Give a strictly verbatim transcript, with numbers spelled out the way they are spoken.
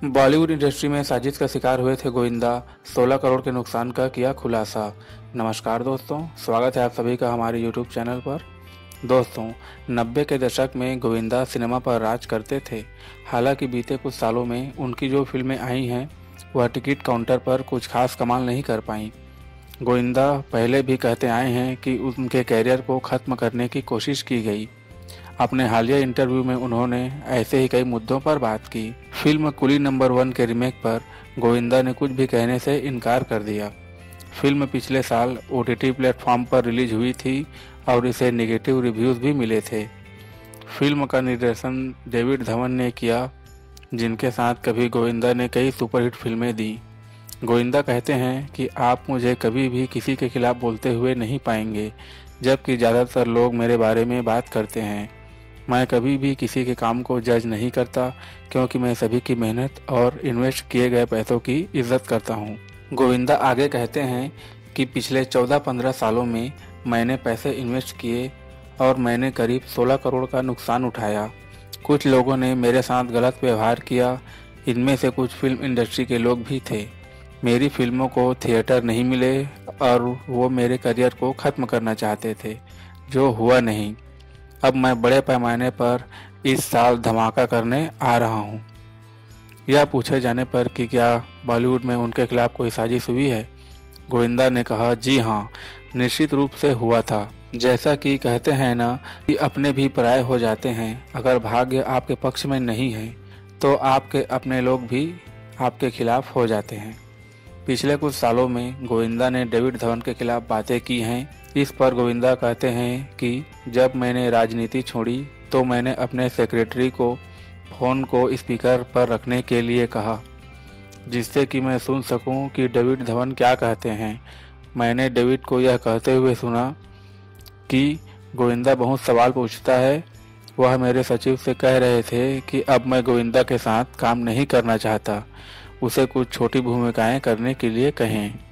Bollywood industry में साजिश का शिकार हुए थे गोविंदा। सोलह करोड़ के नुकसान का किया खुलासा। नमस्कार दोस्तों, स्वागत है आप सभी का हमारे यूट्यूब चैनल पर। दोस्तों, नब्बे के दशक में गोविंदा सिनेमा पर राज करते थे। हालांकि बीते कुछ सालों में उनकी जो फिल्में आई हैं वह टिकट काउंटर पर कुछ खास कमाल नहीं कर पाईं। गोविंदा पहले भी कहते आए हैं कि उनके कैरियर को ख़त्म करने की कोशिश की गई। अपने हालिया इंटरव्यू में उन्होंने ऐसे ही कई मुद्दों पर बात की। फिल्म कुली नंबर वन के रीमेक पर गोविंदा ने कुछ भी कहने से इनकार कर दिया। फिल्म पिछले साल ओटीटी प्लेटफॉर्म पर रिलीज हुई थी और इसे नेगेटिव रिव्यूज़ भी मिले थे। फिल्म का निर्देशन डेविड धवन ने किया, जिनके साथ कभी गोविंदा ने कई सुपरहिट फिल्में दी। गोविंदा कहते हैं कि आप मुझे कभी भी किसी के खिलाफ बोलते हुए नहीं पाएंगे, जबकि ज़्यादातर लोग मेरे बारे में बात करते हैं। मैं कभी भी किसी के काम को जज नहीं करता, क्योंकि मैं सभी की मेहनत और इन्वेस्ट किए गए पैसों की इज्जत करता हूँ। गोविंदा आगे कहते हैं कि पिछले चौदह पंद्रह सालों में मैंने पैसे इन्वेस्ट किए और मैंने करीब सोलह करोड़ का नुकसान उठाया। कुछ लोगों ने मेरे साथ गलत व्यवहार किया, इनमें से कुछ फिल्म इंडस्ट्री के लोग भी थे। मेरी फिल्मों को थिएटर नहीं मिले और वो मेरे करियर को ख़त्म करना चाहते थे, जो हुआ नहीं। अब मैं बड़े पैमाने पर इस साल धमाका करने आ रहा हूँ। यह पूछे जाने पर कि क्या बॉलीवुड में उनके खिलाफ कोई साजिश हुई है, गोविंदा ने कहा, जी हाँ, निश्चित रूप से हुआ था। जैसा कि कहते हैं ना कि अपने भी पराये हो जाते हैं। अगर भाग्य आपके पक्ष में नहीं है तो आपके अपने लोग भी आपके खिलाफ हो जाते हैं। पिछले कुछ सालों में गोविंदा ने डेविड धवन के खिलाफ बातें की हैं। इस पर गोविंदा कहते हैं कि जब मैंने राजनीति छोड़ी तो मैंने अपने सेक्रेटरी को फ़ोन को स्पीकर पर रखने के लिए कहा, जिससे कि मैं सुन सकूं कि डेविड धवन क्या कहते हैं। मैंने डेविड को यह कहते हुए सुना कि गोविंदा बहुत सवाल पूछता है। वह मेरे सचिव से कह रहे थे कि अब मैं गोविंदा के साथ काम नहीं करना चाहता, उसे कुछ छोटी भूमिकाएं करने के लिए कहें।